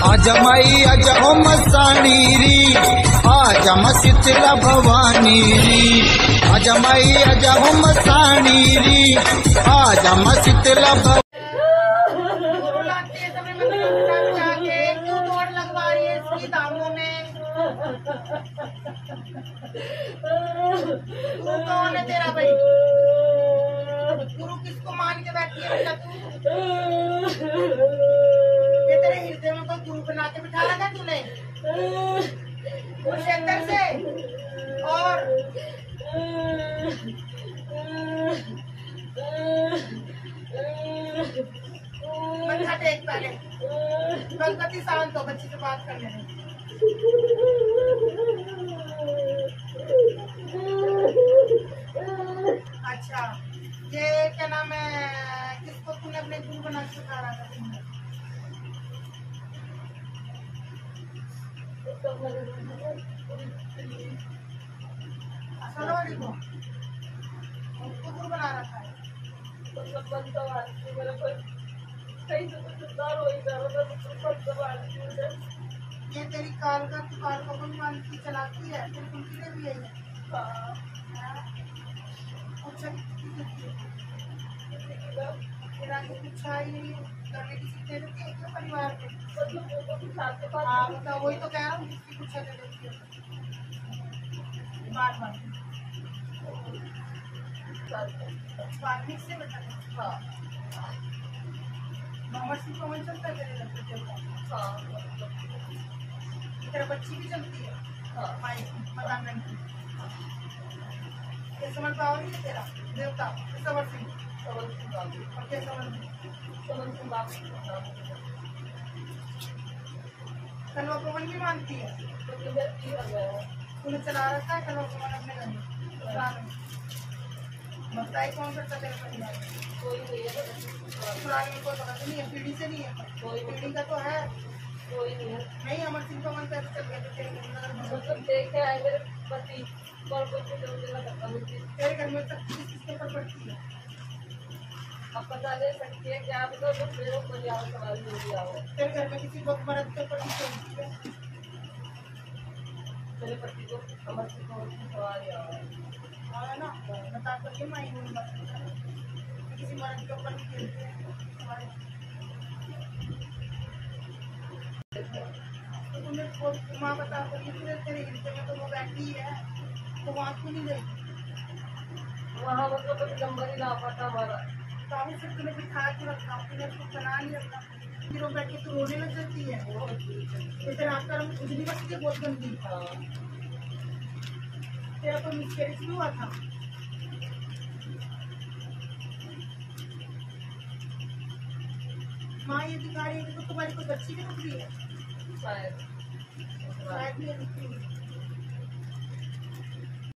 आज माई आज ओम साणी री, आज म शीतला भवानी री। आज माई आज ओम साणी री, आज म शीतला भवानी। कौन है तेरा भाई? गुरु किसको मान के बैठी है बेटा तू? ये तेरे हृदय में कोई गुरु बना के बिठा रखा तूने कुरुक्षेत्र से? और मत्था टेक पहले, गणपति शांत हो, बच्ची से बात करने दे। अच्छा, ये क्या नाम है, किसको तूने अपने गुरु बना के सिखा रहा था तुमने? सरोवरी को उसको गुरु बना रखा है। ये तेरी कार को भगवान की चलाती है, फिर तुमकी ने भी है। अच्छा ही करने की सीख देती है क्या परिवार को? हाँ मतलब वही तो कह रहा हूँ, किसकी कुछ दे देती है बार बार बात से बता। हाँ मोहम्मद सिंह को चलता है तेरे लड़के? हाँ तेरा बच्ची भी चलती है। हाँ माई मदान की क्या समझ पाओगे? तेरा देवता सवर सिंह और क्या सवर सिंह कलवा पवन भी मानती है? तूने चला रखा है कलवा पवन अपने घर में? बताए कौन करता तेरे परिवार में? कोई नहीं है, पुराने में कोई पता नहीं है, पीढ़ी से नहीं है, कोई पीढ़ी का तो है कोई नहीं है। नहीं अमर सिंह पवन कैसे चल गए? देखे आए मेरे पति तेरे घर में तक किसके ऊपर पड़ती है? अब पता ले सकती है क्या? तो मेरे ऊपर आओ, सवाल नहीं आओ। तेरे घर में किसी वक्त मर्द के ऊपर होती है? तेरे पति को अमर सिंह पवन की सवाल आओ है ना, बता करके मैं किसी मर्द के ऊपर तुम्हें माँ बता सकती तेरे हिस्से में तो वो बैठी है, तो वहाँ क्यों नहीं गई? वहाँ मतलब तो नंबर ही ना पाता हमारा, तो फिर तूने बिठा के रखा, तूने उसको चला नहीं रखा, फिर वो बैठ के तू रोने लग जाती है। फिर आपका रंग खुजली बचती है बहुत गंदी। तेरा कोई मिसकैरेज भी हुआ था? माँ ये दिखा रही है कि तुम्हारी कोई बच्ची भी निकली है शायद, शायद भी निकली।